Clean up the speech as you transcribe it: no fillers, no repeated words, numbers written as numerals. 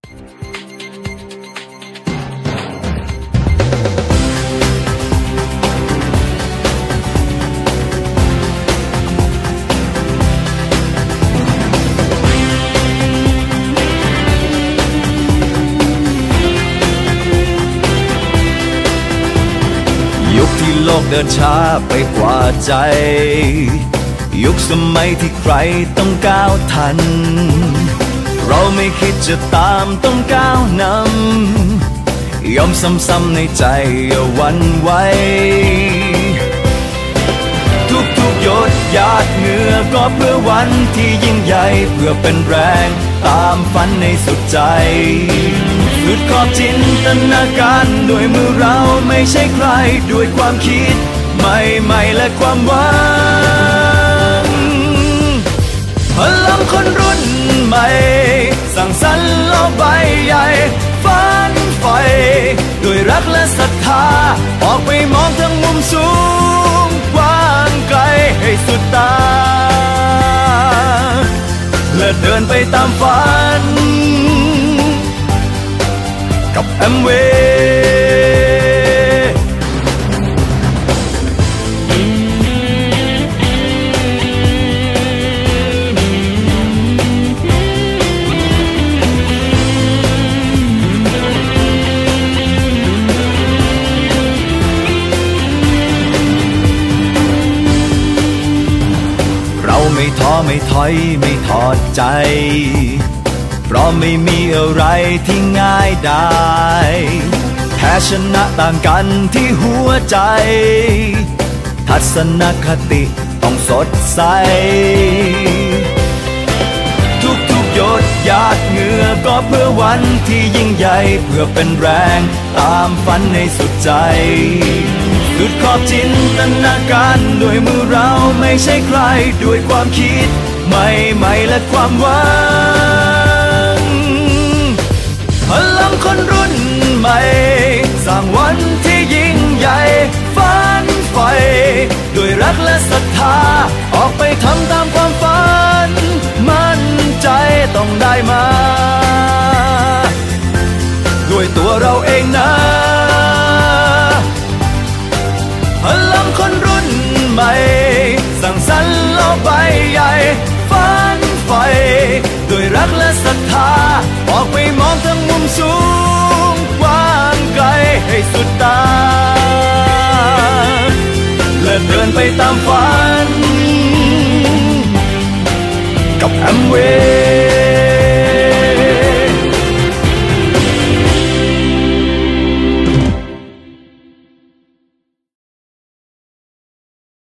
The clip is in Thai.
ยุคที่โลกเดินช้าไปกว่าใจยุคสมัยที่ใครต้องก้าวทันเราไม่คิดจะตามต้องก้าวนำยอมซ้ำๆในใจอย่าหวั่นไหวทุกหยดหยาดเหงื่อก็เพื่อวันที่ยิ่งใหญ่เพื่อเป็นแรงตามฝันในสุดใจสุดขอบจินตนาการด้วยมือเราไม่ใช่ใครด้วยความคิดใหม่ๆและความหวังพลังคนรุ่นใหม่สั่งสรรค์โลกใบใหญ่ฝันใฝ่ด้วยรักและศรัทธาออกไปมองทั้งมุมสูงกว้างไกลให้สุดตาและเดินไปตามฝันกับแอมเวย์เราไม่ท้อไม่ถอยไม่ทอดใจเพราะไม่มีอะไรที่ง่ายได้แพ้ชนะต่างกันที่หัวใจทัศนคติต้องสดใสทุกหยดหยาดเหงื่อก็เพื่อวันที่ยิ่งใหญ่เพื่อเป็นแรงตามฝันในสุดใจสุดขอบจินตนาการด้วยมือเราไม่ใช่ใครด้วยความคิดใหม่ๆและความหวังพลังคนรุ่นใหม่สร้างวันที่ยิ่งใหญ่ฝันใฝ่ด้วยรักและศรัทธาออกไปทำตามความฝันมั่นใจต้องได้มาด้วยตัวเราเองนะพลังคนรุ่นใหม่สั่งสรรค์โลกใบใหญ่ฝันใฝ่ด้วยรักและศรัทธาออกไปมองทั้งมุมสูงกว้างไกลให้สุดตาและเดินไปตามฝันกับแอมเวย์